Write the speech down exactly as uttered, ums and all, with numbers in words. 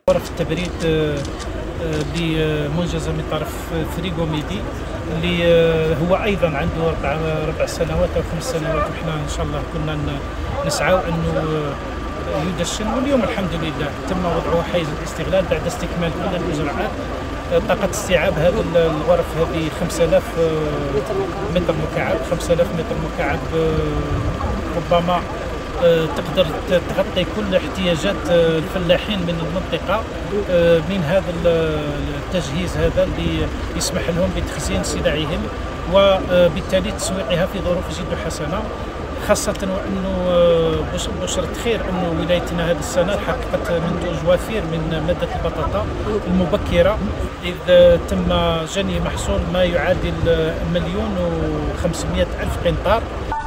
غرف التبريد بمنجزه من طرف فريغو ميدي اللي هو ايضا عنده اربع اربع سنوات او خمس سنوات، وحنا ان شاء الله كنا نسعوا انه يدشن، واليوم الحمد لله تم وضعه حيز الاستغلال بعد استكمال كل الاجراءات. طاقه استيعاب هذه الغرف هذه خمسة آلاف متر مكعب، خمسة آلاف متر مكعب ربما تقدر تغطي كل احتياجات الفلاحين من المنطقة من هذا التجهيز هذا اللي يسمح لهم بتخزين سلعهم وبالتالي تسويقها في ظروف جد حسنة، خاصة وأنه بشرة خير أنه ولايتنا هذه السنة حققت منتوج وافر من مادة البطاطا المبكرة، إذ تم جني محصول ما يعادل مليون وخمسمائة ألف قنطار.